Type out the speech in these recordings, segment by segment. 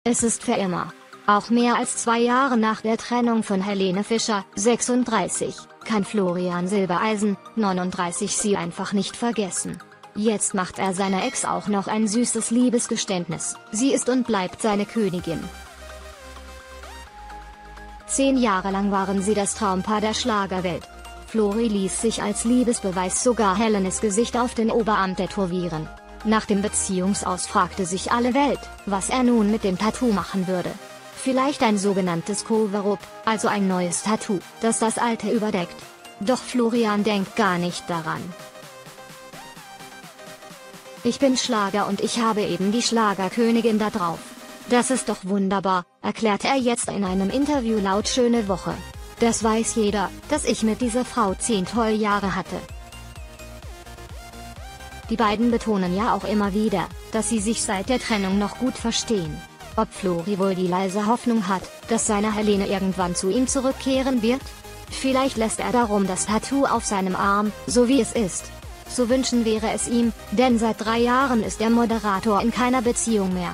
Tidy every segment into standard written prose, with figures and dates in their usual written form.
Es ist für immer. Auch mehr als 2 Jahre nach der Trennung von Helene Fischer, 36, kann Florian Silbereisen, 39, sie einfach nicht vergessen. Jetzt macht er seiner Ex auch noch ein süßes Liebesgeständnis, sie ist und bleibt seine Königin. 10 Jahre lang waren sie das Traumpaar der Schlagerwelt. Flori ließ sich als Liebesbeweis sogar Helenes Gesicht auf den Oberarm tätowieren. Nach dem Beziehungsaus fragte sich alle Welt, was er nun mit dem Tattoo machen würde. Vielleicht ein sogenanntes Cover-up, also ein neues Tattoo, das das alte überdeckt. Doch Florian denkt gar nicht daran. Ich bin Schlager und ich habe eben die Schlagerkönigin da drauf. Das ist doch wunderbar, erklärt er jetzt in einem Interview laut Schöne Woche. Das weiß jeder, dass ich mit dieser Frau 10 tolle Jahre hatte. Die beiden betonen ja auch immer wieder, dass sie sich seit der Trennung noch gut verstehen. Ob Flori wohl die leise Hoffnung hat, dass seine Helene irgendwann zu ihm zurückkehren wird? Vielleicht lässt er darum das Tattoo auf seinem Arm, so wie es ist. Zu wünschen wäre es ihm, denn seit 3 Jahren ist er Moderator in keiner Beziehung mehr.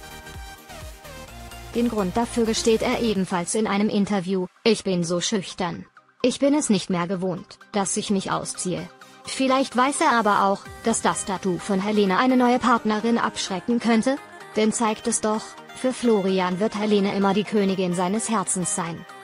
Den Grund dafür gesteht er ebenfalls in einem Interview: Ich bin so schüchtern. Ich bin es nicht mehr gewohnt, dass ich mich ausziehe. Vielleicht weiß er aber auch, dass das Tattoo von Helene eine neue Partnerin abschrecken könnte? Denn zeigt es doch, für Florian wird Helene immer die Königin seines Herzens sein.